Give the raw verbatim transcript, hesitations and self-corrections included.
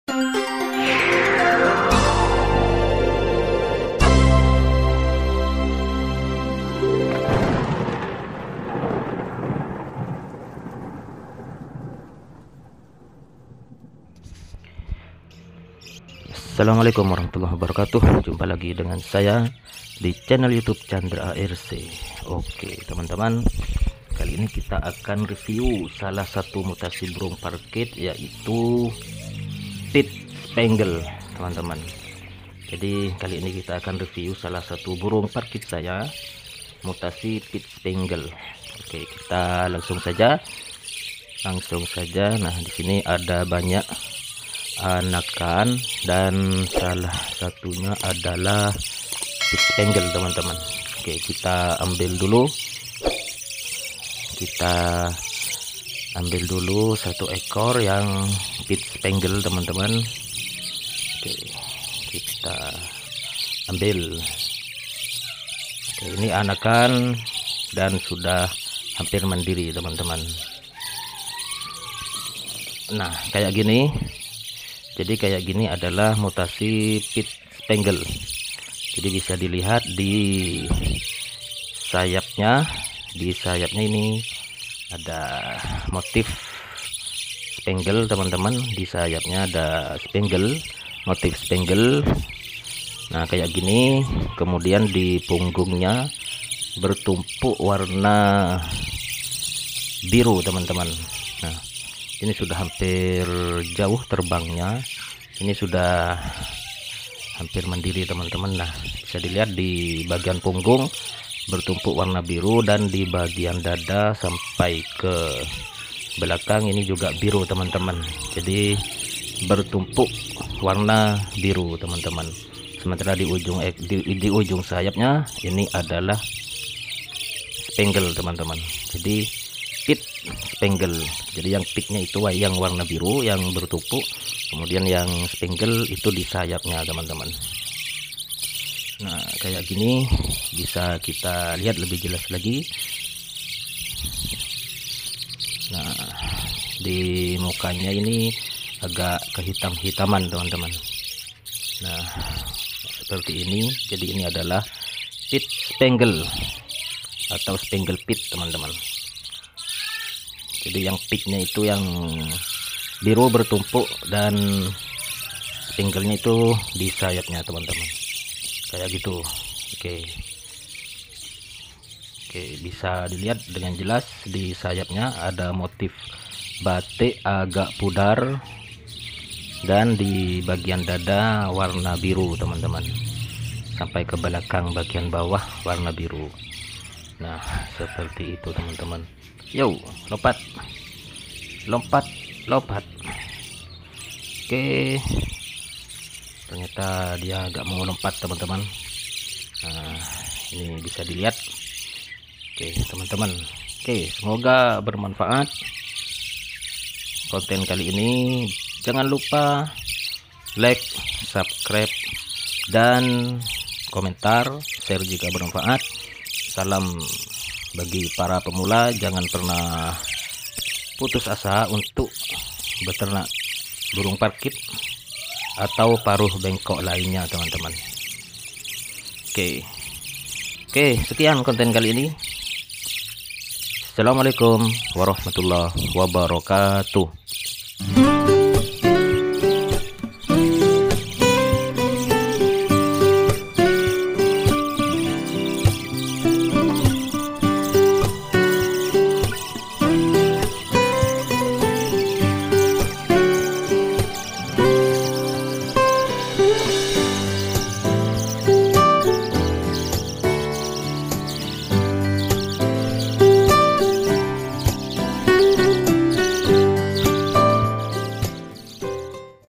Assalamualaikum warahmatullahi wabarakatuh. Jumpa lagi dengan saya di channel YouTube Chandra A R C. Oke teman-teman, kali ini kita akan review salah satu mutasi burung parkit, yaitu pit spangle teman-teman. Jadi kali ini kita akan review salah satu burung parkit saya, mutasi pit spangle. Oke, kita langsung saja langsung saja nah di sini ada banyak anakan dan salah satunya adalah pit spangle teman-teman. Oke, kita ambil dulu kita ambil dulu satu ekor yang pit spangle teman-teman. Oke, kita ambil. Oke, ini anakan dan sudah hampir mandiri teman-teman. Nah kayak gini. Jadi kayak gini adalah mutasi pit spangle. Jadi bisa dilihat di sayapnya, di sayapnya ini ada motif spangle teman-teman. Di sayapnya ada spangle, motif spangle. Nah kayak gini. Kemudian di punggungnya bertumpuk warna biru teman-teman. Nah ini sudah hampir jauh terbangnya, ini sudah hampir mandiri teman-teman. Nah bisa dilihat di bagian punggung bertumpuk warna biru, dan di bagian dada sampai ke belakang ini juga biru teman-teman. Jadi bertumpuk warna biru teman-teman. Sementara di ujung di, di ujung sayapnya ini adalah spangle teman-teman. Jadi pit spangle. Jadi yang pitnya itu yang warna biru yang bertumpuk, kemudian yang spangle itu di sayapnya teman-teman. Nah kayak gini bisa kita lihat lebih jelas lagi. Nah di mukanya ini agak kehitam-hitaman teman-teman. Nah seperti ini. Jadi ini adalah pit spangle atau spangle pit teman-teman. Jadi yang pitnya itu yang biru bertumpuk, dan spanglenya itu di sayapnya teman-teman. Kayak gitu. Oke. Oke, bisa dilihat dengan jelas di sayapnya ada motif batik agak pudar, dan di bagian dada warna biru teman-teman. Sampai ke belakang bagian bawah warna biru. Nah, seperti itu teman-teman. Yo, lompat, lompat, lompat. Oke, ternyata dia agak mau lompat teman-teman. Nah, ini bisa dilihat. Oke, teman-teman. Oke, semoga bermanfaat konten kali ini. Jangan lupa like, subscribe, dan komentar, share jika bermanfaat. Salam bagi para pemula, jangan pernah putus asa untuk beternak burung parkit atau paruh bengkok lainnya teman-teman. Oke, oke sekian konten kali ini. Assalamualaikum warahmatullahi wabarakatuh.